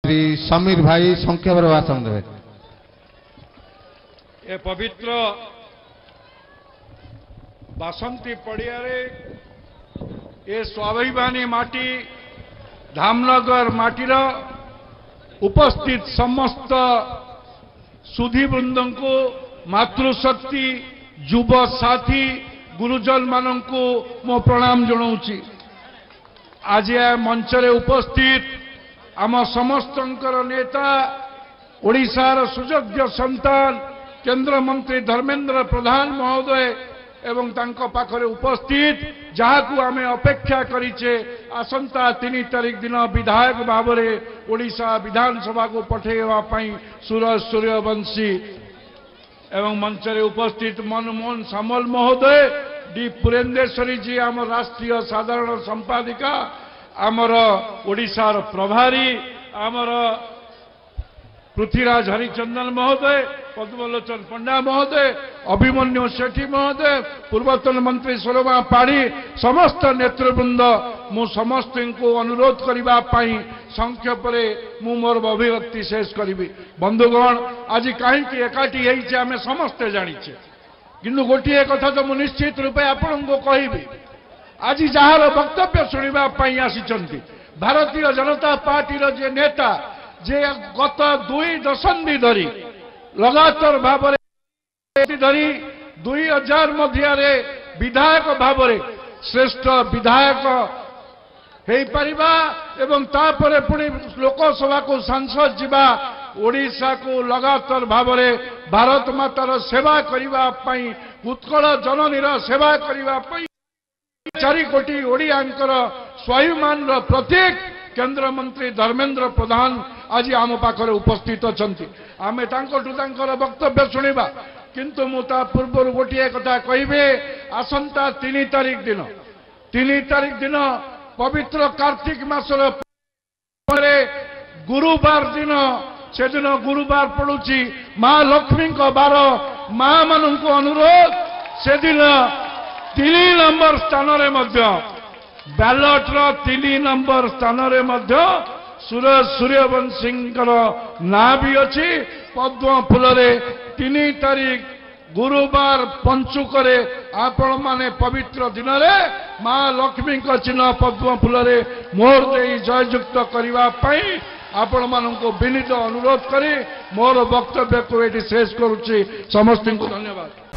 श्री समीर भाई संख्या भाषण देवे। ए पवित्र बासंती पड़िया ए स्वाभिमानी माटी धामनगर माटीर उपस्थित समस्त सुधीवृंद को मातृशक्ति युव साथी गुरुजन मानू मो प्रणाम जनाऊँगी। आज मंच रे उपस्थित आम समस्तंकर नेता ओडिशार सुयोग्य संतान केंद्र मंत्री धर्मेंद्र प्रधान महोदय एवं तांको पाखरे उपस्थित जहाकू आमे अपेक्षा करिचे आसंता 3 तारिख दिन विधायक भाव में ओडिशा विधानसभा को पठेवा पई सूरज सूर्यवंशी एवं मंच रे उपस्थित मनमोहन सामल महोदय डी पुरेंद्रेश्वरी जी आम राष्ट्रीय साधारण संपादिका आमर ओडिशार प्रभारी आमर पृथ्वीराज हरिचंदन महोदय पद्मलोचन पंडा महोदय अभिमन्यु सेठी महोदय पूर्वतन मंत्री सोरमा पाढ़ी समस्त नेतृवृंद मु समस्त को अनुरोध करने संक्षेप मु मोर अभिव्यक्ति शेष करी। बंधुगण आज कहीं एकाठी आम समस्ते जाचे किंतु गोटे कथा तो मुझे निश्चित रूपे आपण को कहबी आज जार वक्तव्य शुणापी आसी भारतीय जनता पार्टी जे नेता जे गत 2 दशंधि धरी लगातार भाव धरी 2000 मध्य विधायक भाव श्रेष्ठ विधायक हो पारिबा एवं तापरे पुणी लोकसभा को सांसद जीवा ओडिशा को लगातार भाव भारत मातार सेवा करने उत्कल जननीर सेवा करने 4 कोटी ओडियांकर स्वाभिमान प्रतीक केंद्र मंत्री धर्मेंद्र प्रधान आज आम पाखरे उपस्थित अच्छा आम वक्तव्य शुणा किंतु मुता पूर्व गोटे कथा कहे आसंता 3 तारिख दिन पवित्र कार्तिक मासर गुरुवार दिन से दिन गुरुवार पड़ुची माँ लक्ष्मी बार माँ मान अनुरोध से दिन 3 नंबर स्थान बैलट 3 नंबर स्थान सूरज सूर्यवंशी ना भी अच्छी पद्म फूल 3 तारिख गुरुवार पंचुक आपण माने पवित्र दिन में माँ लक्ष्मी चिन्ह पद्म फूल मोहर दे जययुक्त करने आपण मानू विनीत अनुरोध करी मोर वक्तव्य को ये शेष करुच्ची। समस्त को धन्यवाद।